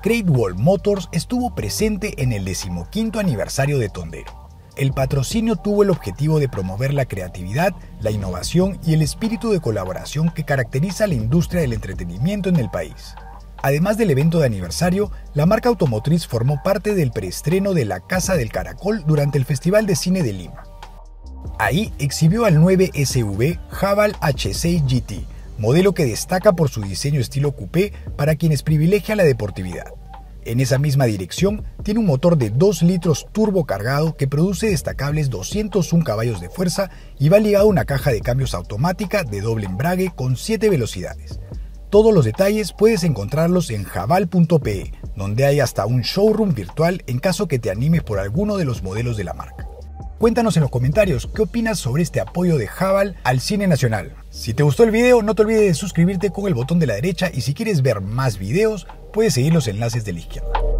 Great Wall Motors estuvo presente en el 15º aniversario de Tondero. El patrocinio tuvo el objetivo de promover la creatividad, la innovación y el espíritu de colaboración que caracteriza a la industria del entretenimiento en el país. Además del evento de aniversario, la marca automotriz formó parte del preestreno de La Casa del Caracol durante el Festival de Cine de Lima. Ahí exhibió al 9 SUV Haval H6 GT, modelo que destaca por su diseño estilo coupé para quienes privilegian la deportividad. En esa misma dirección, tiene un motor de 2 litros turbo cargado que produce destacables 201 caballos de fuerza y va ligado a una caja de cambios automática de doble embrague con 7 velocidades. Todos los detalles puedes encontrarlos en haval.pe, donde hay hasta un showroom virtual en caso que te animes por alguno de los modelos de la marca. Cuéntanos en los comentarios qué opinas sobre este apoyo de Haval al cine nacional. Si te gustó el video, no te olvides de suscribirte con el botón de la derecha y si quieres ver más videos, puedes seguir los enlaces de la izquierda.